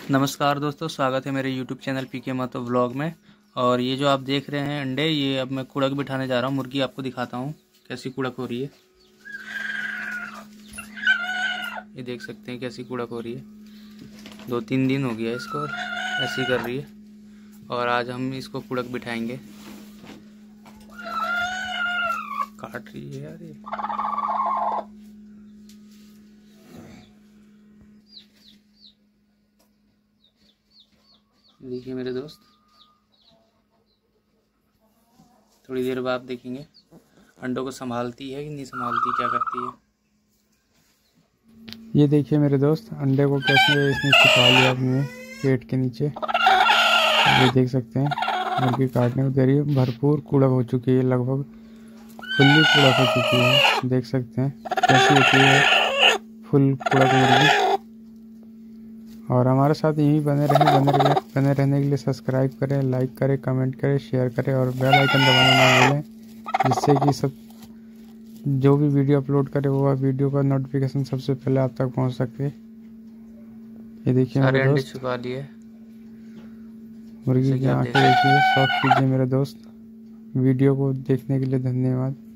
नमस्कार दोस्तों, स्वागत है मेरे YouTube channel PK Mahato vlog में। और ये जो आप देख रहे हैं अंडे, ये अब मैं कुड़क बिठाने जा रहा हूँ। मुर्गी आपको दिखाता हूँ कैसी कुड़क हो रही है। ये देख सकते हैं कैसी कुड़क हो रही है। 2-3 दिन हो गया इसको ऐसी कर रही है, और आज हम इसको कुड़क बिठाएंगे। काट रही है यार ये। देखिए मेरे दोस्त, थोड़ी देर बाद देखेंगे अंडों को संभालती है कि नहीं संभालती, क्या करती है। ये देखिए मेरे दोस्त, अंडे को कैसे इसने छिपा लिया अपने पेट के नीचे। ये देख सकते हैं मुर्गी काटने को दे रही है। भरपूर कुड़क हो चुकी है, लगभग फुल्ली कुड़क हो चुकी है। देख सकते हैं कैसी होती है फुल कुड़क मुर्गी। और हमारे साथ यहीं बने रहने के लिए सब्सक्राइब करें, लाइक करें, कमेंट करें, शेयर करें और बेल आइकन दबाना ना भूलें, जिससे कि सब जो भी वीडियो अपलोड करे वो वीडियो का नोटिफिकेशन सबसे पहले आप तक पहुंच सके। ये देखिए मेरे अंडे दोस्त, छुपा लिए मुर्गी की आंखें देखिए। शौक कीजिए मेरे दोस्त। वीडियो को देखने के लिए धन्यवाद।